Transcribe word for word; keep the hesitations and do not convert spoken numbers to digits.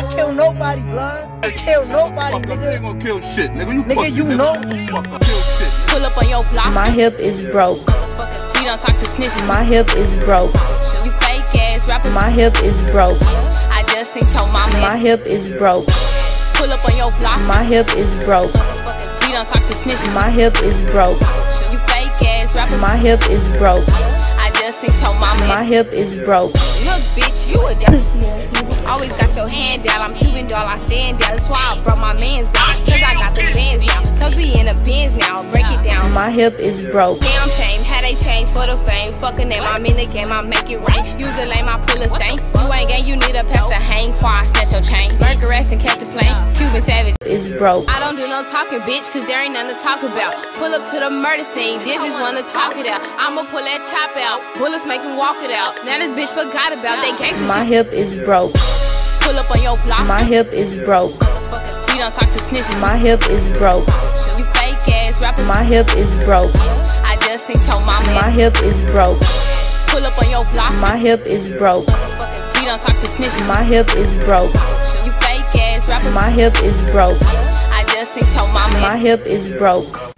not kill nobody, blood. I kill nobody, nigga. You ain't gonna kill shit, nigga. You Nigga, you know. Pull up on your block. My hip is broke. We don't talk to snitches. My hip is broke. You fake ass rapper. My hip is broke. I just seen your mama. My hip is broke. Pull up on your block. My hip is broke. We don't talk to snitches. My hip is broke. You fake ass rapper. My hip is broke. I just seen your mama. My hip is broke. Look, bitch, you a devil. Always got your hand down. I'm Cuban, doll, I stand down. That's why I brought my mans out. Cause I got the bands now. Cause we in the bins now. Break it down. My hip is broke. Damn shame, how they change for the fame. Fucking name, I'm in the game, I make it rain. Use a lame, I pull a stain. You ain't gang, you need a pass to hang. Before I snatch your chain. Burger rest and catch a plane. Cuban savage is broke. I don't do no talking, bitch, cause there ain't nothing to talk about. Pull up to the murder scene, this bitch wanna talk it out. I'ma pull that chop out. Bullets make him walk it out. Now this bitch forgot about that gangsta My shit. hip is broke. Pull up on your block. My hip is broke. We don't talk to snitches. My hip is broke. You fake ass rapper. My hip is broke. I just seen your mama. My hip is broke. Pull up on your block. My hip is broke. We don't talk to snitches. My hip is broke. You fake ass rapper. My hip is broke. I just seen your mama. My hip is broke.